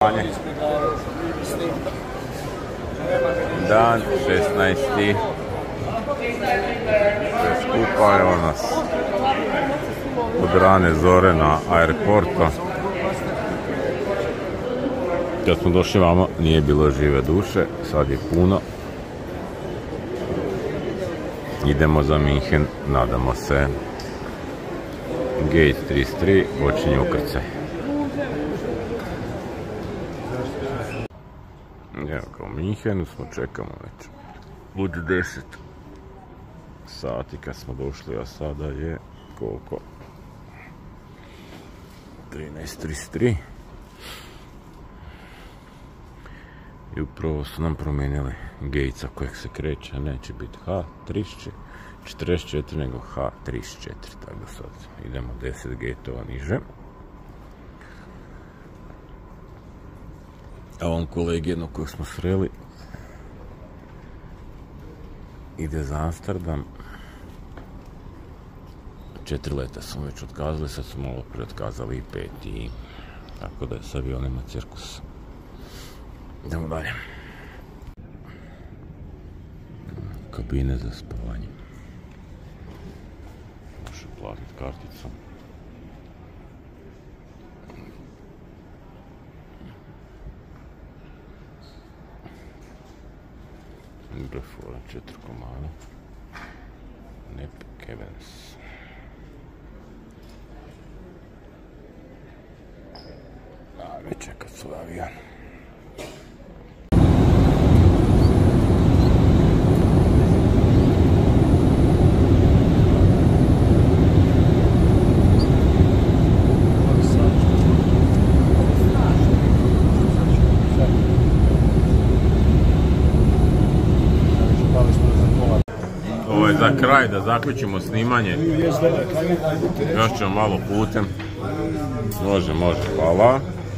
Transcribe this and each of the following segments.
Dan 16. Sve skupa, evo nas od rane zore na aeroportu. Kad smo došli vamo nije bilo žive duše, sad je puno. Idemo za Minhen, nadamo se. Gate 33, počinje ukrcaj. Evo kao u Minhenu smo, čekamo već od 10 sati kad smo došli, a sada je koliko? 13:33. I upravo su nam promijenili gejca kojeg se kreće, neće biti H44 nego H34, tako da sad idemo 10 gejtova niže. A on kolegi jednog kojeg smo sreli ide za Amsterdam. 4 leta smo već otkazali, sad smo malo prije otkazali i 5 i tako da je s avionima cirkus. Idemo dalje. Kabine za spavanje. Može platiti karticom. Brefora 4 komada. Nep Kevens. Ajme čekat su avion. Za kraj da zaključimo snimanje. Još ćemo malo putem. Može, hvala.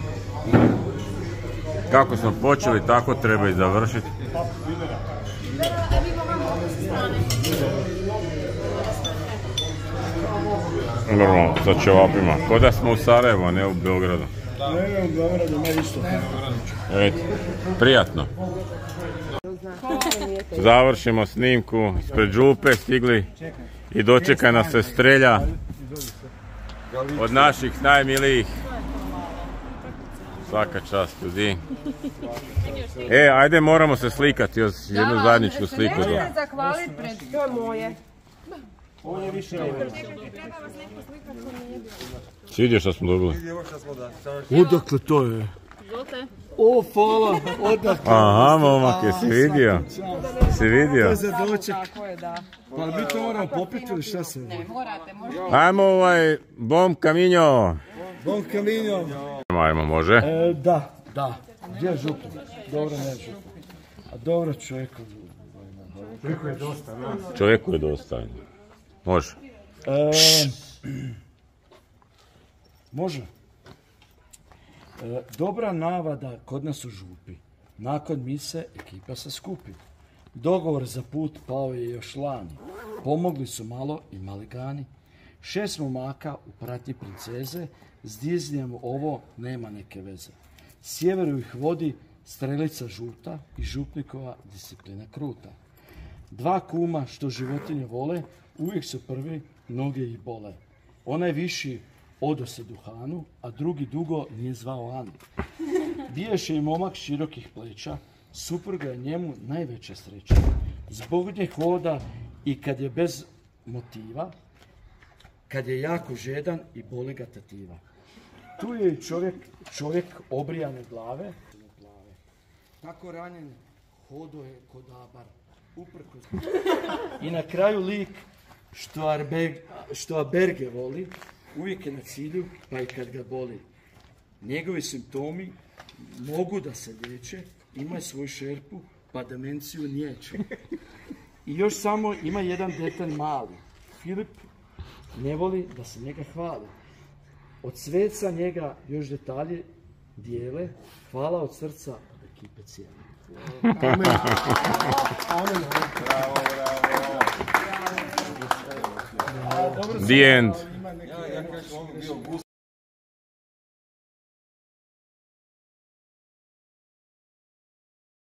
Kako smo počeli, tako treba i završiti. Normalno, sa ćevapima. Ko da smo u Sarajevu, a ne u Beogradu. Ne, u Beogradu, ne isto. Eto, prijatno. Završimo snimku, ispred župe stigli i dočeka nas se Strelja od naših najmilijih. Svaka čast ljudi. Ajde, moramo se slikati, još jednu zajedničku sliku. Nećete zahvaliti pred, to je moje. Svidio što smo dobili? Odakle to je? O, hvala, odakle. Aha, momak, jesi vidio? Si vidio? To je za doček. Pa mi to moramo popiti ili šta se? Ne, morate, možete. Ajmo bom caminho. Bom caminho. Ajmo, može? Da. Gdje je župan? Dobro, ne župan. A dobro čovjeku. Čovjeku je dosta, da? Čovjeku je dosta. Može. Može. Dobra navada kod nas u župi. Nakon mise ekipa se skupi. Dogovor za put pao je još lani. Pomogli su malo i maligani. 6 momaka u pratnji princeze. S Disneyem ovo nema neke veze. Sjeveru ih vodi strelica žuta i župnikova disciplina kruta. 2 kuma što životinje vole, uvijek su prvi, noge ih bole. Onaj viši odo se duhanu, a drugi dugo nije zvao Anu. Biješe i momak širokih pleća, supruga je njemu najveća sreća. Zbog nje hoda i kad je bez motiva, kad je jako žedan i boli ga tetiva. Tu je i čovjek obrijane glave. Tako ranjen hodo je kod abar, uprkos. I na kraju lik što Aberge voli, uvijek je na cilju, pa i kad ga boli. Njegovi simptomi mogu da se liječe, ima svoju šerpu, pa demenciju niječe. I još samo ima jedan detalj mali. Filip ne voli da se njega hvali. Od sveca njega još detalje dijele. Hvala od srca od ekipe cijele. Amen. Amen. The end.